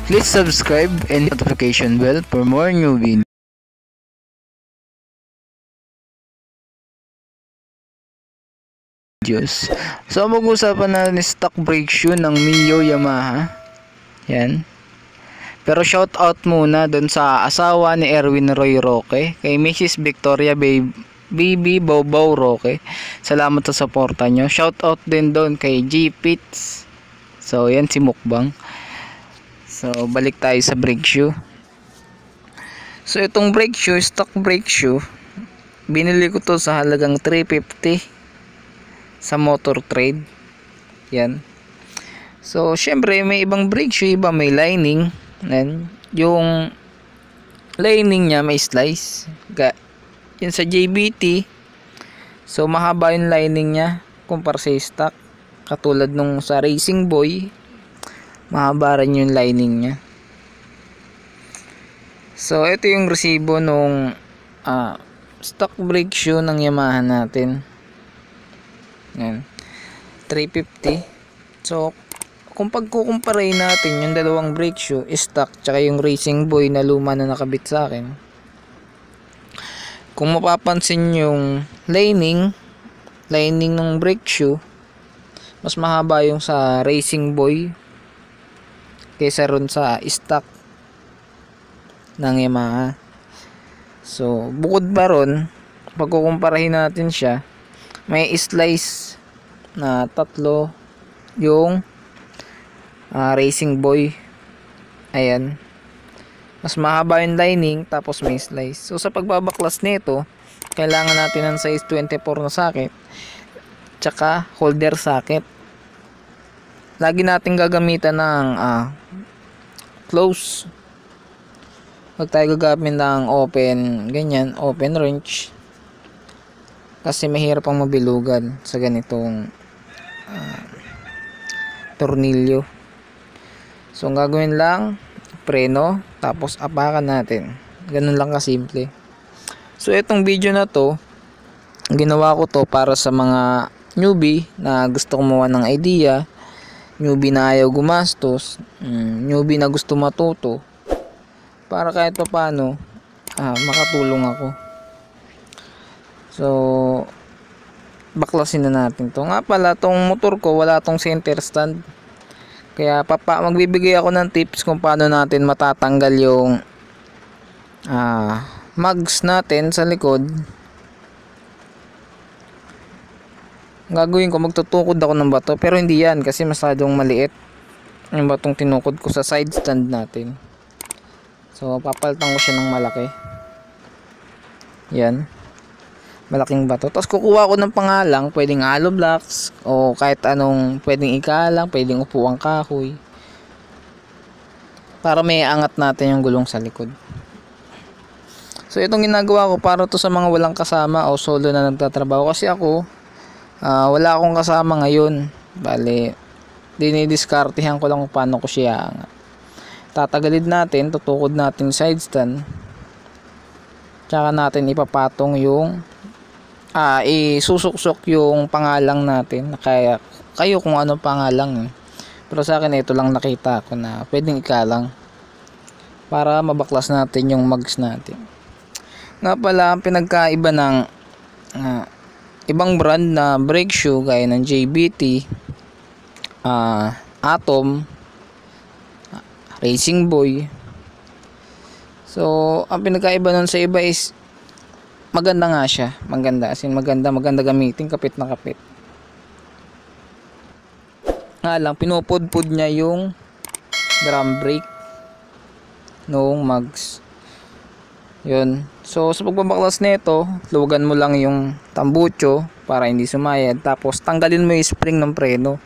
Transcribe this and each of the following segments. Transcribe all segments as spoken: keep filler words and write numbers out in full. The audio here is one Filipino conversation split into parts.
Please subscribe and notification bell for more new videos. So, mag-uusapan natin stock brake shoe ng Mio Yamaha. Yan. Pero shout out muna doon sa asawa ni Erwin Roy Roque, kay Missus Victoria Baby Bobo Roque. Salamat sa suporta nyo. Shout out din doon kay G Pits. So, yan si Mukbang. So, balik tayo sa brake shoe. So, itong brake shoe, stock brake shoe, binili ko to sa halagang three fifty sa Motor Trade. Yan. So, syempre may ibang brake shoe, iba may lining. Yan. Yung lining niya may slice. Yan sa J B T. So, mahaba yung lining niya kumpara sa stock. Katulad nung sa Racing Boy, mahaba rin yung lining niya. So, ito yung resibo nung uh, stock brake shoe ng Yamaha natin. Yan. three fifty. So, kung pagkukumparahin natin yung dalawang brake shoe, stock, tsaka yung Racing Boy na luma na nakabit sa akin, kung mapapansin yung lining, lining ng brake shoe, mas mahaba yung sa Racing Boy kaysa ron sa stock ng Yamaha. So, bukod pa ron, pagkukumparahin natin siya, may slice na tatlo yung uh, Racing Boy. Ayan. Mas mahaba yung lining, tapos may slice. So, sa pagbabaklas nito, kailangan natin ng size twenty-four na socket, tsaka holder socket. Lagi natin gagamitan ng uh, close. Huwag tayo gagamit ng open, ganyan, open wrench. Kasi mahirap ang mabilugan sa ganitong uh, tornilyo. So, ang gagawin lang, preno, tapos apakan natin. Ganun lang kasimple. So, itong video na to, ginawa ko to para sa mga newbie na gusto kumuha ng idea, newbie na ayaw gumastos, um, newbie na gusto matuto, para kahit pa paano ah, makatulong ako. So, baklasin na natin to. Nga pala, tong motor ko wala tong center stand, kaya papa magbibigay ako ng tips kung paano natin matatanggal yung ah, mugs natin sa likod. Gagawin ko, magtutukod ako ng bato, pero hindi yan kasi masyadong maliit yung batong tinukod ko sa side stand natin. So, papalitan ko siya ng malaki. Yan. Malaking bato. Tapos kukuha ko ng pangalang, pwedeng hollow blocks o kahit anong pwedeng ikalang, pwedeng upuang kahoy, para may angat natin yung gulong sa likod. So, itong ginagawa ko para to sa mga walang kasama o solo na nagtatrabaho, kasi ako uh, wala akong kasama ngayon. Bale, dinidiskartehan ko lang kung paano ko siya angat. Tatagalid natin, tutukod natin side stand, tsaka natin ipapatong yung ah, isusuksok yung pangalang natin. Kaya kayo kung ano pangalang eh. Pero sa akin ito lang nakita ko na pwedeng ikalang, para mabaklas natin yung mugs natin. Nga pala, ang pinagkaiba ng uh, ibang brand na brake shoe gaya ng J B T, uh, Atom, Racing Boy. So, ang pinagkaiba nun sa iba is maganda nga siya. Maganda. As in, maganda. Maganda gamitin. Kapit na kapit. Nga lang, pinupudpud niya yung drum brake noong mugs. Yun. So, sa pagbabaklas nito, luwagan mo lang yung tambucho para hindi sumayad. Tapos, tanggalin mo yung spring ng preno.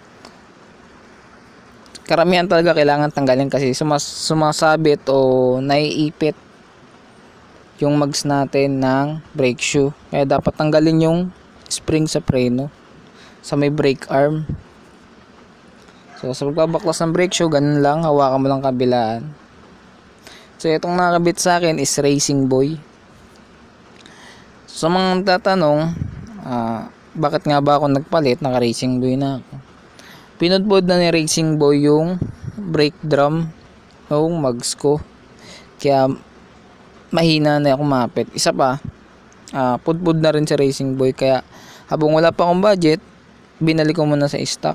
Karamihan talaga kailangan tanggalin kasi sumas sumasabit o naiipit yung mugs natin ng brake shoe. Kaya dapat tanggalin yung spring sa preno sa may brake arm. So, sa pagbabaklas ng brake shoe, ganun lang, hawakan mo lang kabilaan. So, itong nakabit sa akin is Racing Boy. So, mga tatanong, uh, bakit nga ba ako nagpalit? Naka Racing Boy na ako. Pinudpod na ni Racing Boy yung brake drum noong mags ko. Kaya mahina na ako kumapit. Isa pa, uh, pudpud na rin sa Racing Boy. Kaya habang wala pa akong budget, binalik ko muna sa stock.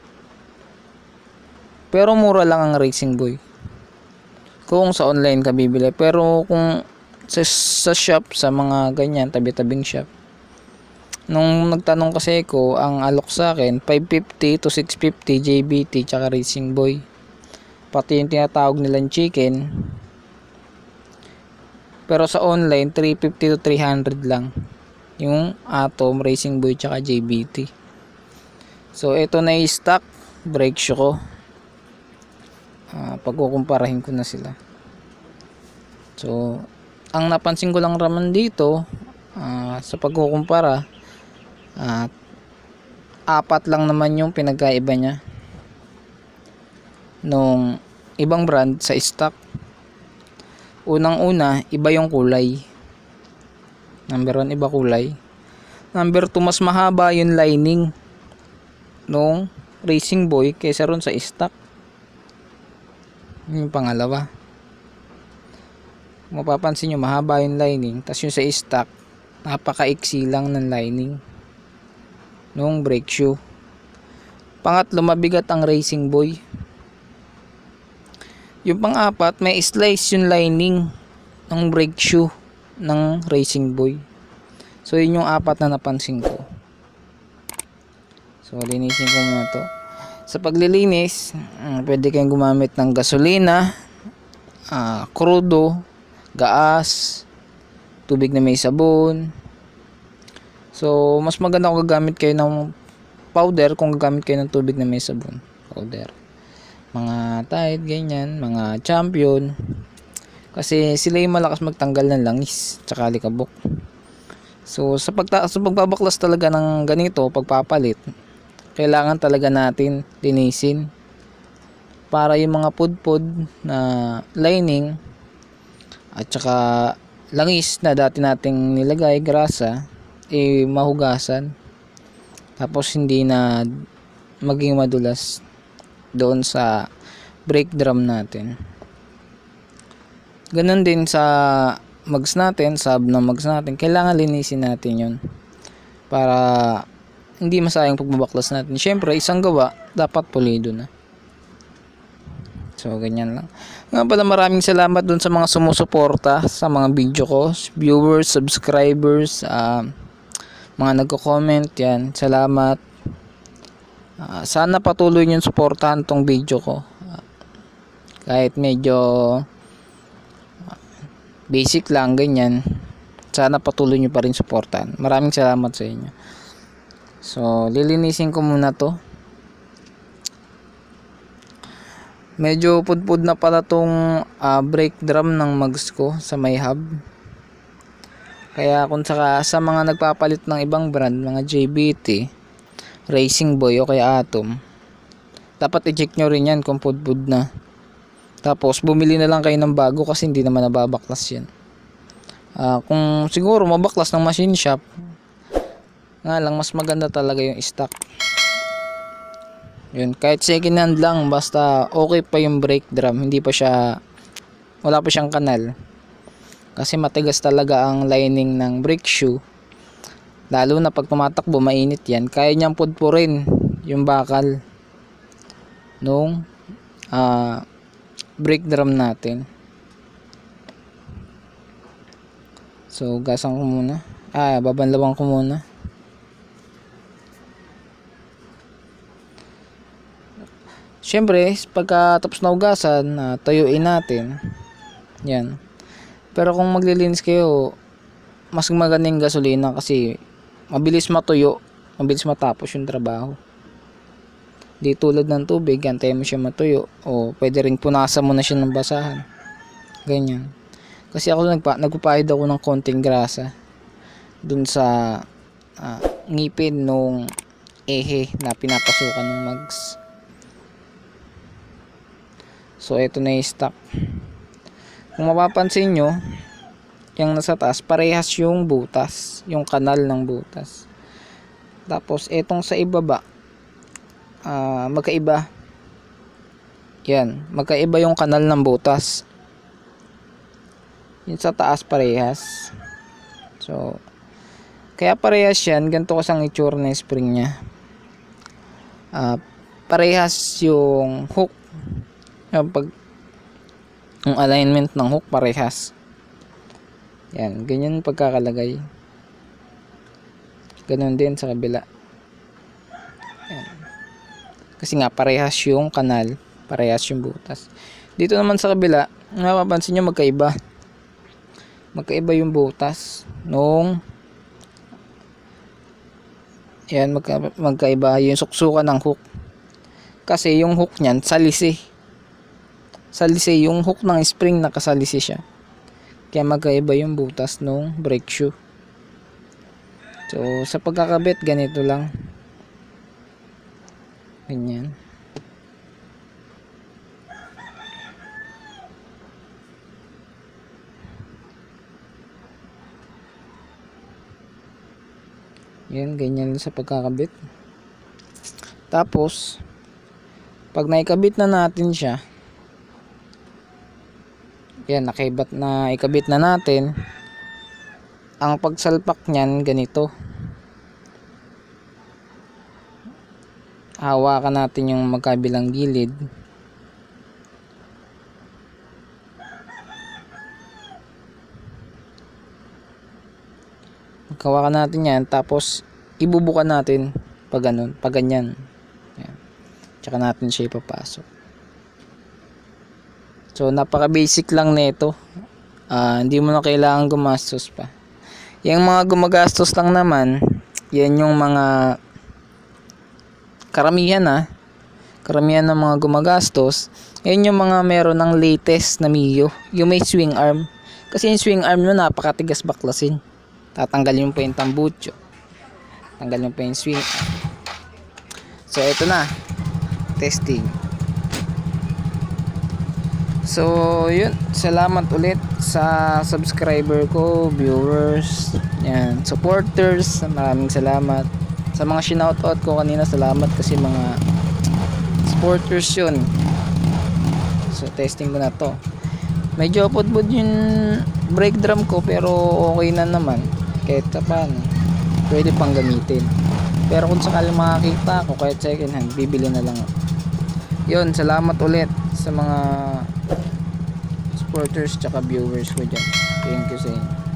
Pero mura lang ang Racing Boy kung sa online ka bibili. Pero kung sa, sa shop, sa mga ganyan, tabi-tabing shop, nung nagtanong kasi ko, ang alok sa akin five fifty to six fifty J B T tsaka Racing Boy. Pati yung tinatawag nilang chicken. Pero sa online three fifty to three hundred lang yung Atom, Racing Boy tsaka J B T. So ito na yung stock brake shoe ko. Uh, pagkukumparahin ko na sila. So ang napansin ko lang raman dito, uh, sa pagkukumpara, uh, apat lang naman yung pinagkaiba niya nung ibang brand sa stock. Unang una, iba yung kulay. Number one, iba kulay. Number two, mas mahaba yung lining nung Racing Boy kaysa ron sa stock. Yung pangalawa, mapapansin nyo, mahaba yung lining, tas yung sa stock napakaiksi lang ng lining nung brake shoe. Pangatlo, mabigat ang Racing Boy. Yung pang-apat, may slice yung lining ng brake shoe ng Racing Boy. So yun yung apat na napansin ko. So linisin ko muna to. Sa paglilinis, uh, pwede kayong gumamit ng gasolina, uh, krudo, gaas, tubig na may sabon. So mas maganda kung gagamit kayo ng powder kung gagamit kayo ng tubig na may sabon. Powder. Mga Tide, ganyan, mga Champion. Kasi sila yung malakas magtanggal ng langis tsaka alikabok. So sa, pagta sa pagbabaklas talaga ng ganito, pagpapalit, kailangan talaga natin linisin para yung mga pudpud na lining at saka langis na dati nating nilagay, grasa, eh mahugasan, tapos hindi na maging madulas doon sa brake drum natin. Ganun din sa mags natin, sub ng mags natin, kailangan linisin natin yun para hindi masayang pagbabaklas natin. Syempre, isang gawa, dapat pulido na. So, ganyan lang. Nga pala, maraming salamat dun sa mga sumusuporta sa mga video ko. Viewers, subscribers, uh, mga nagko-comment, yan. Salamat. Uh, sana patuloy nyo suportahan tong video ko. Uh, kahit medyo uh, basic lang, ganyan. Sana patuloy nyo pa rin suportahan. Maraming salamat sa inyo. So, lilinisin ko muna to. Medyo pudpud na pala tong uh, brake drum ng mags ko sa may hub. Kaya kung saka sa mga nagpapalit ng ibang brand, mga J B T, Racing Boy o kaya Atom, dapat i-check nyo rin yan kung pudpud na. Tapos bumili na lang kayo ng bago kasi hindi naman nababaklas yan. Uh, kung siguro mabaklas ng machine shop, nga lang mas maganda talaga yung stock. Yun, kahit second hand lang, basta okay pa yung brake drum, hindi pa siya, wala pa siyang kanal. Kasi matigas talaga ang lining ng brake shoe. Lalo na pag tumatakbo, mainit yan. Kaya niyang pudpurin yung bakal nung uh, brake drum natin. So, gasan ko muna. Ah, babanlawang ko muna. Siyempre, pagka tapos na hugasan, uh, tuyuin natin. Yan. Pero kung maglilinis kayo, mas magaling gasolina kasi mabilis matuyo, mabilis matapos yung trabaho. Di tulad ng tubig, antayin mo siya matuyo. O pwede rin punasan mo na siya ng basahan. Ganyan. Kasi ako nagpa nagpapahid ako ng konting grasa dun sa uh, ngipin nung ehe na pinapasukan ng mags. So, ito na yung stock. Kung mapapansin nyo, yung nasa taas, parehas yung butas. Yung kanal ng butas. Tapos, itong sa ibaba, uh, magkaiba. Yan, magkaiba yung kanal ng butas. Yung sa taas parehas. So, kaya parehas yan, ganito kasang itsura ng spring nya. Uh, parehas yung hook. Yung pag yung alignment ng hook parehas. Yan, ganyan pagkakalagay. Ganun din sa kabila. Yan. Kasi nga parehas yung kanal, parehas yung butas. Dito naman sa kabila, napapansin nyo magkaiba. Magkaiba yung butas nung yan, magka, magkaiba yung suksukan ng hook. Kasi yung hook niyan salisi. Salisi yung hook ng spring, nakasalisi siya. Kaya magkaiba yung butas nung brake shoe. So sa pagkakabit ganito lang. Ganyan. Yan, ganyan sa pagkakabit. Tapos pag naikabit na natin siya, yan, nakaibat na, ikabit na natin. Ang pagsalpak niyan ganito. Hawakan natin yung magkabilang gilid. Hawakan natin yan, tapos ibubukan natin pag ganun, pag ganyan. Yan. Tsaka natin siya ipapasok. So napaka basic lang nito. Uh, hindi mo na kailangan gumastos pa. Yung mga gumagastos lang naman, yan yung mga karamihan ah. Karamihan ng mga gumagastos, yan yung mga meron ng latest na Mio, yung may swing arm. Kasi yung swing arm mo napakatigas baklasin. Tatanggalin mo pa yung tambucho. Tanggalin mo pa yung swing arm. So ito na. Testing. So yun, salamat ulit sa subscriber ko, viewers, yan, supporters, maraming salamat. Sa mga shoutout ko kanina, salamat kasi mga supporters yun. So testing ko na to. Medyo pudbud yung brake drum ko, pero okay na naman. Kahit sa paano, pwede pang gamitin. Pero kung sakaling makakita ako kahit second hand, bibili na lang ako. Yun, salamat ulit sa mga supporters tsaka viewers ko dyan. Thank you sa inyo.